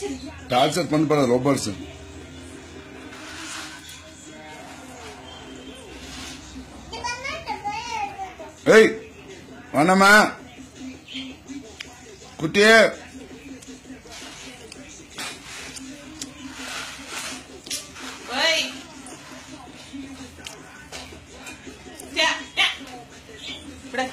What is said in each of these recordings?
torture பண்ண போற Roberts ஏய் வணமா குட்டியே ஓய் யா யா விடு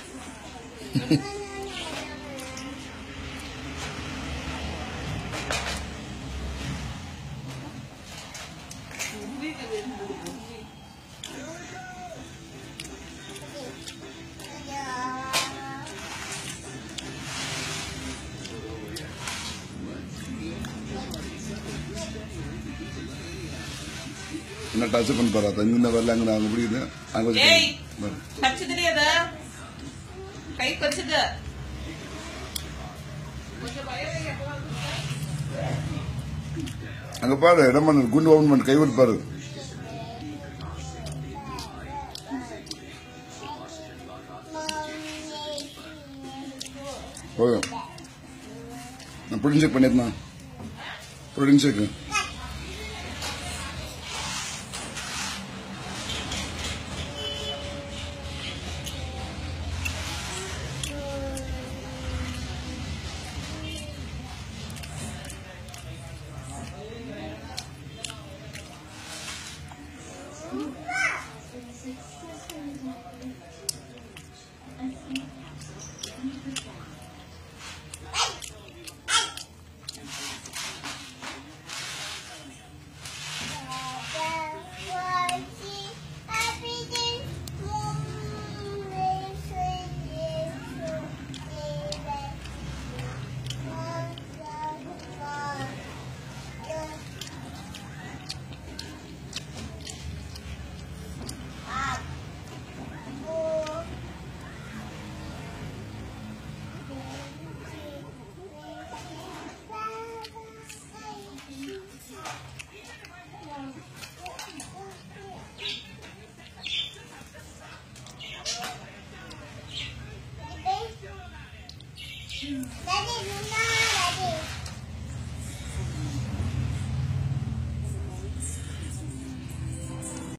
என்ன டச் பண்ண போறா இங்க வரல அங்க அங்க புரியுது அங்க ஏய் டச் தெரியாதா கை வச்சுது அங்க பாரு இடம் பண்ணு குண்டு ஓபன் பண்ணி கை விட்டு பாரு போதும் நான் ப்ரோட்டீன் செக் பண்ணிருந்தா ப்ரோட்டீன் செக் Daddy,